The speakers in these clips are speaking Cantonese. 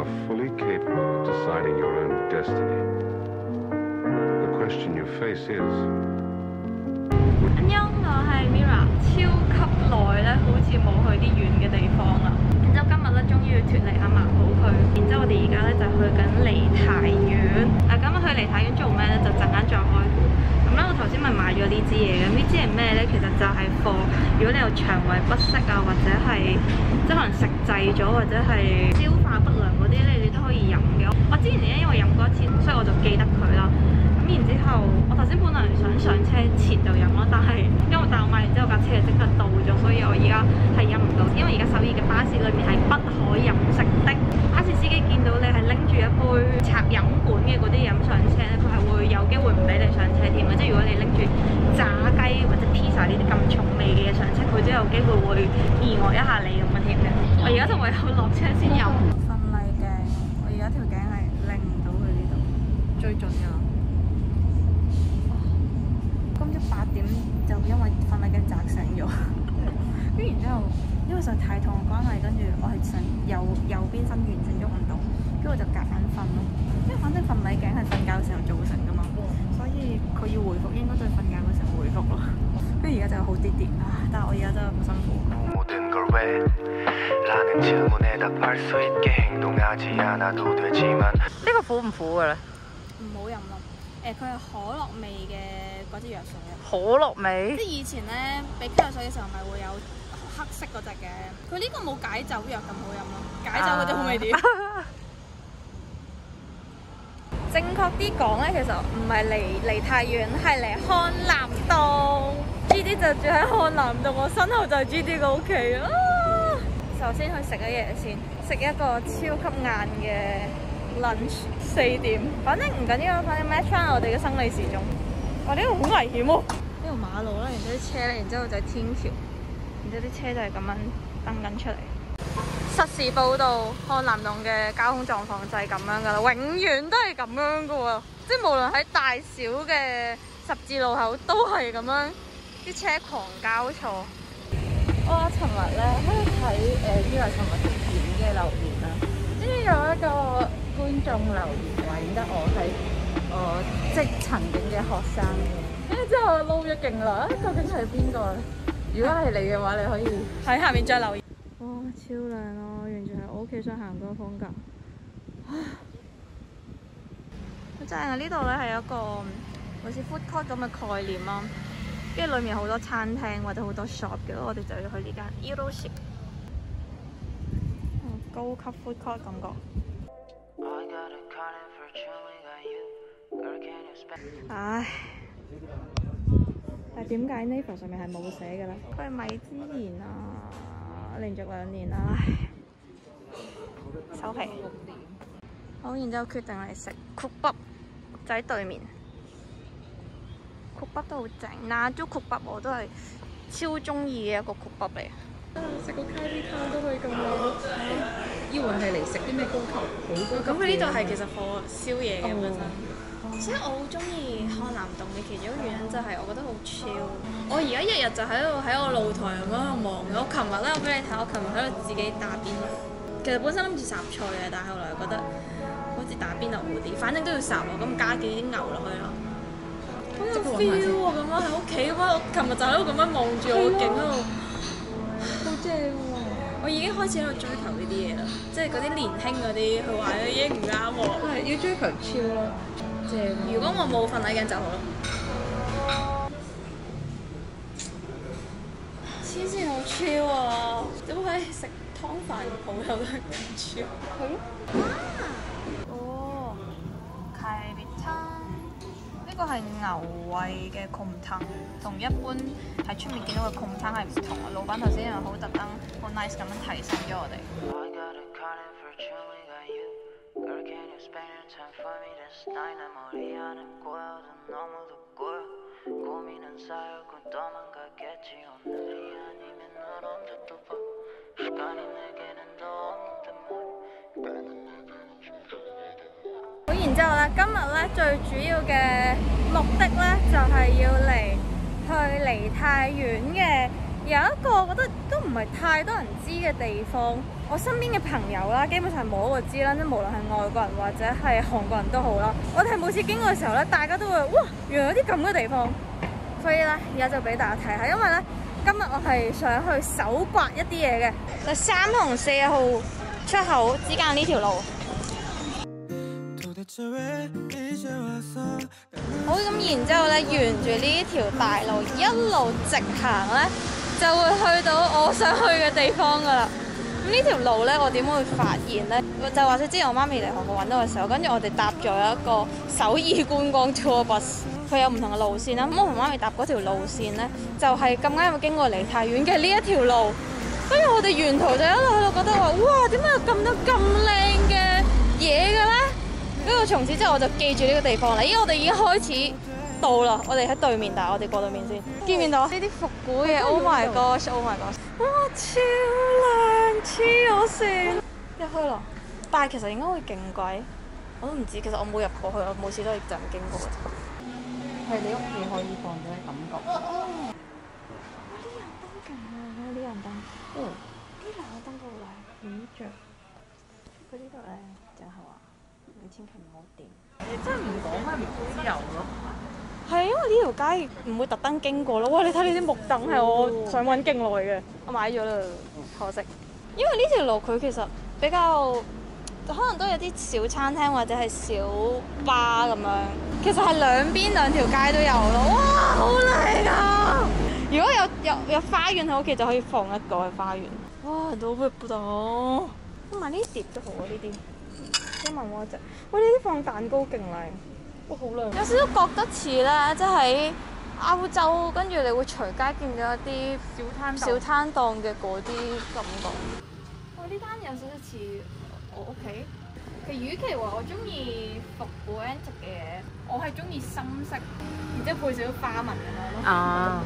fully capable of deciding your own destiny. The question you face is. 安妞，我係 Mira， 超級耐咧，好似冇去啲遠嘅地方啦。然之後今日咧，終於要脫離阿嫲堡區。然之後我哋而家咧就去緊梨泰院。咁去梨泰院做咩咧？就陣間再開估。咁咧，我頭先咪買咗呢支嘢嘅。呢支係咩咧？其實就係貨。如果你有腸胃不適啊，或者係即係可能食滯咗，或者係消化不良嗰啲咧，你都可以飲嘅。我之前咧因為飲過一次，所以我就記得佢啦。然之後，我頭先本來想上車前就飲咯，但我買完之後架車就即刻到咗，所以我而家係飲唔到，因為而家首爾嘅巴士裏面係不可飲食的。巴士司機見到你係拎住一杯插飲管嘅嗰啲飲上車咧，佢係會有機會唔俾你上車添嘅。即係如果你拎住炸雞或者 pizza 呢啲咁重味嘅嘢上車，佢都有機會會意外一下你咁樣添嘅。我而家就唯有落車先飲。瞓麗鏡，我而家條頸係拎唔到去呢度，最盡㗎。今朝8點就因為瞓麗鏡砸醒咗，跟住然之後因為實在太痛嘅關係，跟住我係想右邊身完全喐唔到，跟住我就夾硬瞓咯。因為反正瞓麗鏡係瞓覺嘅時候造成㗎嘛，所以佢要回復應該都係瞓覺嘅時候回復咯。跟住而家就好啲啲，但係我而家真係好辛苦。呢個苦唔苦㗎咧？唔好飲咯。佢係可樂味嘅嗰支藥水啊！可樂味？即係以前咧俾咳藥水嘅時候，咪會有黑色嗰隻嘅。佢呢個冇解酒藥咁好飲咯，解酒嗰啲好味啲。正確啲講咧，其實唔係嚟梨泰院，係嚟漢南洞。GD 就住喺漢南洞，我身後就係 GD 個屋企啊！首先去食咗嘢先，食一個超級晏嘅 lunch。4點，反正唔緊要，反正 match 翻我哋嘅生理時鐘。哇！呢度好危險喎，呢條馬路啦，然之後啲車咧，然之後就係天橋，然之後啲車就係咁樣登緊出嚟。實時報導漢南洞嘅交通狀況就係咁樣噶啦，永遠都係咁樣噶喎，即係無論喺大小嘅十字路口都係咁樣，啲車狂交錯。我尋日咧喺度睇呢個尋日條片嘅留言啦，跟住有一個觀眾留言話認得我係即係曾經嘅學生，跟住之後我撈咗勁耐，究竟係邊個？如果係你嘅話，你可以喺下面再留言。哇，超靚啊！完全係我屋企想行嗰個風格。好正啊！呢度咧係一個好似 food court 咁嘅概念啦，跟住裡面好多餐廳或者好多 shop 嘅，我哋就要去呢間 Erotic。高級 food court 感覺。唉，但係點解 Naver 上面係冇寫嘅咧？佢係米芝蓮啊，連續2年啦，收皮。好，然之後決定嚟食曲北，就喺對面。曲北都好正，嗱，都曲北我都係超中意嘅一個曲北嚟。食個咖喱湯都可以咁靚， 以為係嚟食啲咩高級好高級。 咁佢呢度係其實貨宵夜嘅本身。所以我好中意漢南洞嘅其中一個原因就係我覺得好 chill。我而家日日就喺個露台咁樣望嘅。我琴日咧，我俾你睇，我琴日喺度自己打邊爐。其實本身諗住烚菜嘅，但係後來覺得好似打邊爐好啲，反正都要烚喎，咁加幾啲牛落去咯。好有 feel 喎！咁樣喺屋企咁樣，我琴日就喺度咁樣望住我景喺度，好正喎！我已經開始喺度追求呢啲嘢啦，即係嗰啲年輕嗰啲，佢話已經唔啱我。 係要追求 chill 咯。 如果我冇瞓禮鏡就好咯。黐線好 chill 啊！點解食湯飯鋪頭都係咁 chill？ 係咯。哦，咖喱湯，呢個係牛胃嘅窮湯，同一般喺出面見到嘅窮湯係唔同啊！老闆頭先因為好特登好 nice 咁樣提醒咗我哋。好，然之後咧，今日咧最主要嘅目的咧就係要嚟去梨泰院嘅有一個我覺得都唔係太多人知嘅地方，我身邊嘅朋友啦，基本上冇一個知啦，即係無論係外國人或者係韓國人都好啦。我哋每次經過嘅時候咧，大家都會哇，原來有啲咁嘅地方。所以咧，而家就俾大家睇下，因為咧今日我係想去搜刮一啲嘢嘅。嗱，3同4號出口之間呢條路。好，咁然之後咧，沿住呢條大路一路直行咧，就會去到我想去嘅地方噶啦。咁呢條路咧，我點會發現咧？就話說之前我媽咪嚟韓國揾到嘅時候，跟住我哋搭咗一個首爾觀光 tour bus， 佢有唔同嘅路線啦。咁我同媽咪搭嗰條路線咧，就係咁啱有經過梨泰院嘅呢一條路。跟住我哋沿途就一路喺度覺得話，哇！點解有咁多咁靚嘅嘢嘅咧？跟住從此之後我就記住呢個地方啦。因為我哋已經開始到啦，我哋喺對面，但係我哋過對面先。見唔見到呢啲復古嘅 ？Oh my gosh！Oh my gosh！ 哇，超靚，黐我線！入去咯，但係其實應該會勁貴，我都唔知。其實我冇入過去，我每次都係就咁經過嘅啫。 係你屋企可以放咗嘅感覺。 啲人燈勁啊！啲人燈，呢兩個燈都好靚，點着？佢呢度咧就係話。你千祈唔好掂， 你真係唔講咩唔自由咯？ 係因為呢條街唔會特登經過咯。哇！你睇呢啲木凳係我想揾勁耐嘅，我買咗啦，可惜。因為呢條路佢其實比較可能都有啲小餐廳或者係小巴咁樣，其實係兩條街都有咯。哇！好靚啊！如果有花園喺屋企就可以放一個喺花園。哇！都會唔到，同埋呢啲碟都好啊，呢啲。一問我隻，喂！呢啲放蛋糕勁靚，哇好靚！有少少覺得似咧，即係喺歐洲，跟住你會隨街見到一啲小攤檔嘅嗰啲感覺。哇！呢單有少少似我屋企。其實與其話我中意復古 antique 嘅嘢，我係中意深色，然之後配少少花紋咁樣咯。啊！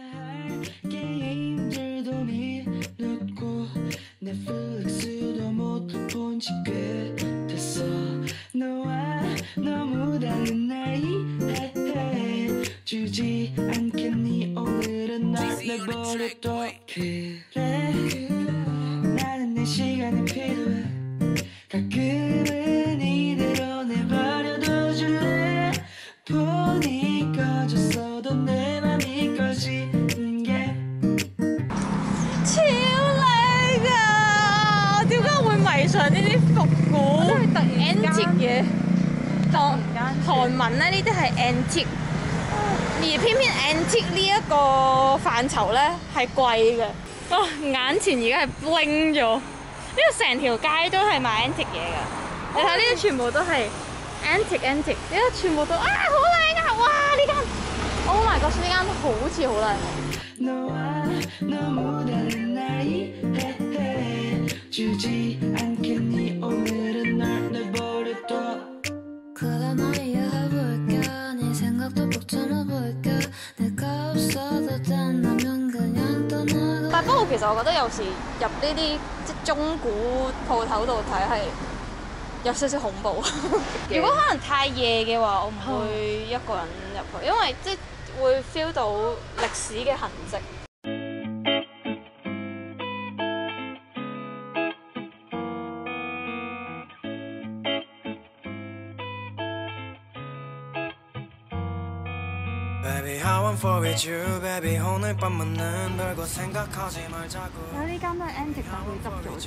上呢啲復古 antique 嘢，當韓文咧呢啲係 antique， 而偏偏 antique 呢一個範疇咧係貴嘅。哦，眼前而家係 bling 咗，呢個成條街都係賣 antique 嘢㗎。你睇呢啲全部都係 antique， 呢啲全部都好靚啊！哇，呢間 ，Oh my god， 呢間好似好靚。但不過其實我覺得有時入呢啲即係中古鋪頭度睇係有少少恐怖。如果可能太夜嘅話，我唔會一個人入去，因為即係會 feel 到歷史嘅痕跡。啊！呢間都係 antique，但佢執咗。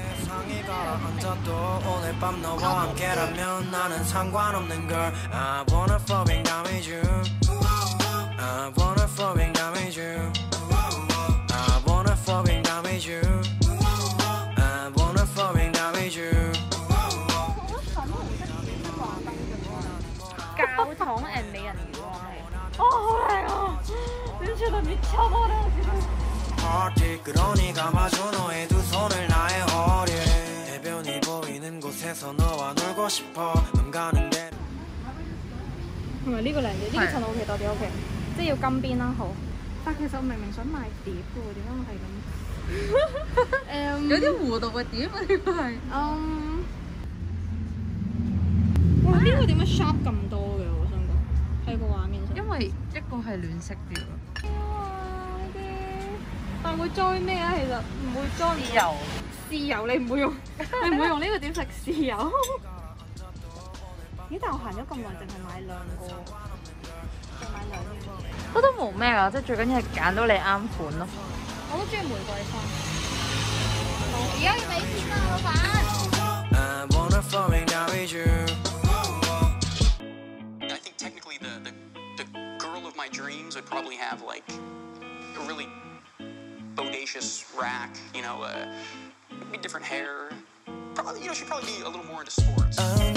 教堂 and 美人魚啊，係。哦，好靚啊！진짜 미쳐버려 지금. 그러니까 마주노의 두 손을 나의 허리에 해변이 보이는 곳에서 너와 놀고 싶어 눈 가는 데. 係咪呢個靚啲？呢個襯我屋企多啲 OK， 即係要金邊啦好。但其實我明明想買碟嘅喎，點解我係咁？有啲弧度嘅碟啊，呢個係。哇！呢個點解 sharp 咁多嘅？我想講喺個畫面上。因為一個係暖色調。哇！呢啲但會裝咩啊？其實唔會裝豉油。 豉油你唔會用，你唔會用呢個點食豉油？咦？但我行咗咁耐，淨係買兩個，就買兩個。 都冇咩㗎，即係最緊要係揀到你啱款咯。 我都中意玫瑰花。好，而家要俾錢啦，老闆。 I think technically the girl of my dreams would probably have like a really bodacious rack, you know, maybe different hair. Probably, you know, she'd probably be a little more into sports.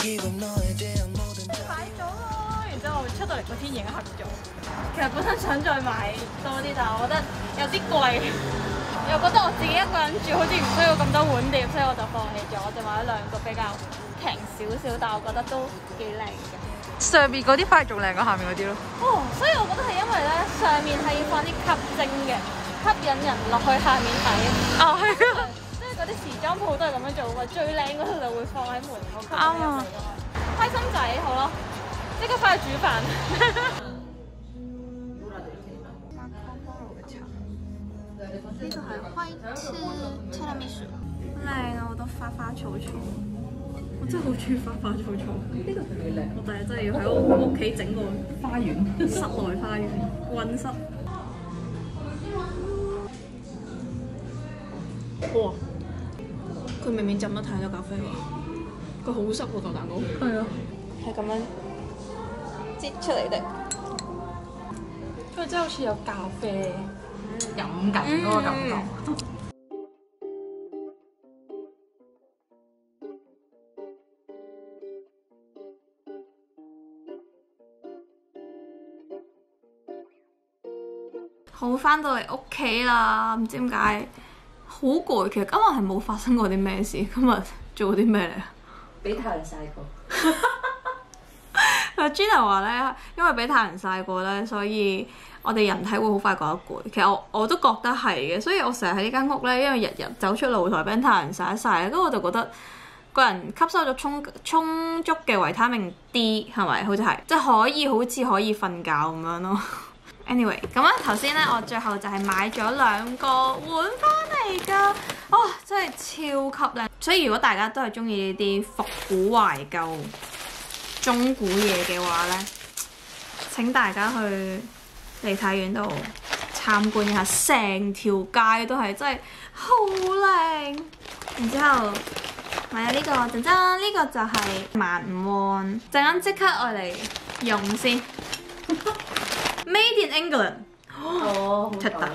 買咗咯，然之後出到嚟個天已經黑咗。其實本身想再買多啲，但係我覺得有啲貴，又覺得我自己一個人住好似唔需要咁多碗碟，所以我就放棄咗，我就買咗兩個比較平少少，但係我覺得都幾靚嘅。 上面嗰啲反而仲靚過下面嗰啲咯。 哦，所以我覺得係因為咧上面係要放啲吸睛嘅，吸引人落去下面睇。 哦，係啊。 即係嗰啲時裝鋪都係咁樣做㗎，最靚嗰度就會放喺門口吸引人嚟㗎嘛。開心仔好咯，即刻翻去煮飯。呢個係white tiramisu，好靚啊！好多花花草草，我真係好中意花花草草。呢個特別靚，我第日真係要喺我屋企整個花園，室內花園，溫室。哇！佢明明浸得太多咖啡喎，佢好濕喎嚿蛋糕。係啊，係咁樣擠出嚟的。佢真係好似有咖啡飲緊嗰個感覺。好，翻到嚟屋企啦，唔知點解好攰。其實今日係冇發生過啲咩事，今日做啲咩嚟啊？ 俾太陽曬過。 阿 Gina 話咧，因為俾太陽曬過咧，所以我哋人體會好快覺得攰。其實我都覺得係嘅，所以我成日喺呢間屋咧，因為日日走出露台俾太陽曬一曬咧，咁我就覺得個人吸收咗充足嘅維他命 D 係咪？好似係，即係好似可以瞓覺咁樣咯。Anyway， 咁咧頭先咧，我最後就係買咗兩個碗翻嚟㗎，哦，真係超級靚。所以如果大家都係中意呢啲復古懷舊中古嘢嘅話咧，請大家去梨泰院度參觀一下，成條街都係真係好靚。然之後買咗呢個，陣間呢個就係15,000 won，陣間即刻愛嚟用先。Made in England， 哦， 出得，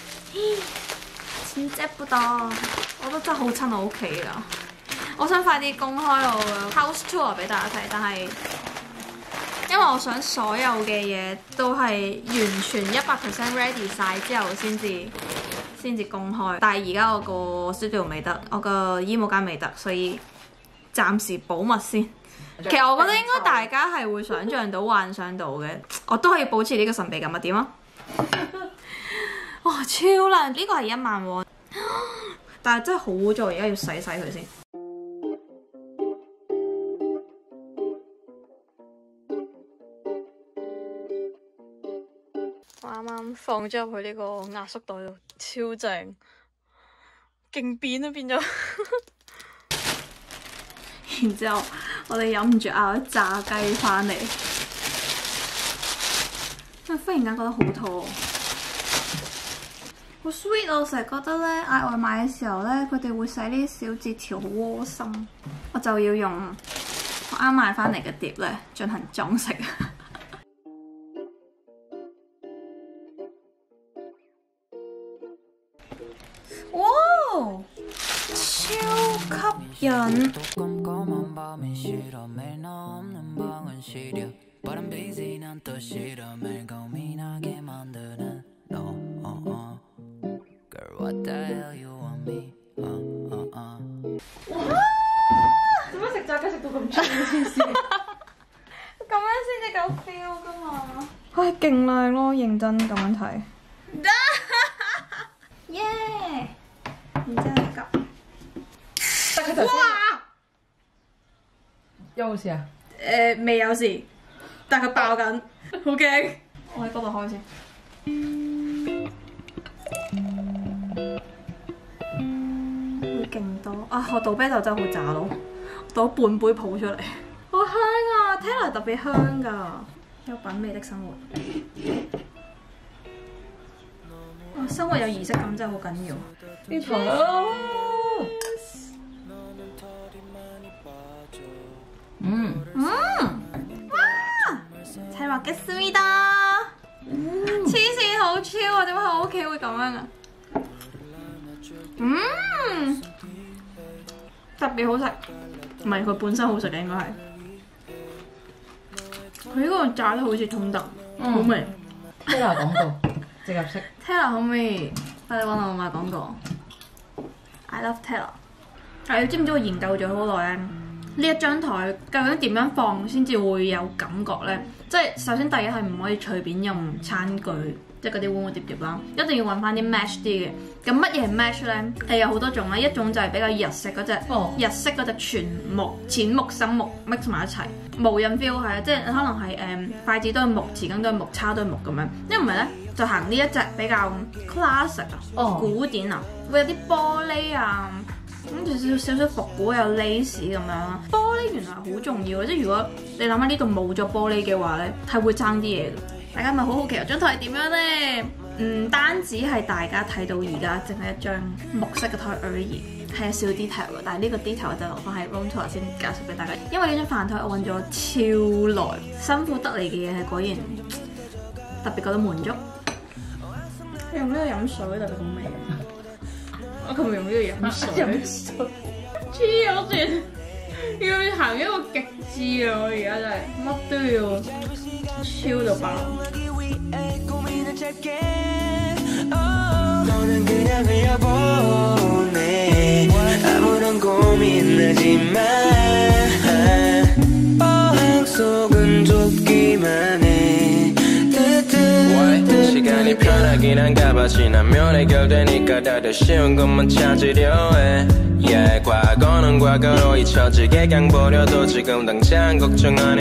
錢借不到，我覺得真係好親我屋企㗎。我想快啲公開我嘅 house tour 俾大家睇，但係因為我想所有嘅嘢都係完全100% ready 晒之後先至公開。但係而家我個 studio 未得，我個衣帽間未得，所以暫時保密先。其實我覺得應該大家係會想像到、幻想到嘅，我都可以保持呢個神秘感啊！點啊？哇，超靚！呢個係10,000 won，但係真係好污糟，而家要洗佢先。我啱啱放咗入去呢個壓縮袋度，超正，勁扁啊變咗。然之後我哋忍唔住咬咗炸雞翻嚟，忽然間覺得好肚餓，好 sweet 啊！我成日覺得咧嗌外賣嘅時候咧，佢哋會寫呢啲小字條，好窩心。我就要用我啱買翻嚟嘅碟咧進行裝飾。哇！超吸引。做乜食炸雞食到咁串黐線？咁樣先至夠 feel 噶嘛？唉，勁靚咯，認真咁樣睇。耶！然之後夾。但佢頭先有冇事啊？ 未有事，但佢爆緊，好驚。我喺嗰度開先。 勁多啊！我倒啤酒真係好渣咯，倒半杯泡出嚟，好香啊 ！Taylor 特別香㗎，有品味的生活。生活有儀式感真係好緊要。呢台哇！睇話嘅思密達，黐線好超啊！點解我屋企會咁樣啊？特別好食，唔係佢本身好食嘅應該係。佢呢個炸得好似通得，好味。 Taylor 廣告，植入式。 Taylor 可唔可以快啲揾我賣廣告 ？I love Taylor。係你知唔知我研究咗好耐咧？呢一張台究竟點樣放先至會有感覺咧？即係首先第一係唔可以隨便用餐具，即係嗰啲碗碗碟碟啦，一定要揾翻啲 match 啲嘅。咁乜嘢係 match 咧？係有好多種啦，一種就係比較日式嗰隻，日式嗰隻全木、淺木、深木 mix 埋一齊，無印 feel 係啊，即係可能係筷子都係木，匙羹都係木，叉都係木咁樣。一唔係咧，就行呢一隻比較 classic 啊，古典啊，會有啲玻璃啊。跟住少少復古有 lace 咁樣啦，玻璃原來好重要嘅，即係如果你諗下呢度冇咗玻璃嘅話咧，係會爭啲嘢嘅。大家咪好好奇張台係點樣咧？唔單止係大家睇到而家淨係一張木色嘅台而已，係有少 detail 嘅。但係呢個 detail 就留翻喺 room tour 先介紹俾大家。因為呢張飯台我揾咗超耐，辛苦得嚟嘅嘢係果然特別覺得滿足。用呢個飲水特別好味。我琴日用呢個飲水，黐咗線，要行一個極致啊！我而家真係乜都要超到爆。 시간이 편하긴 한가 봐 지나면 해결되니까 다들 쉬운 것만 찾으려 해 yeah, 과거는 과거로 잊혀지게 강 버려도 지금 당장 걱정 안 해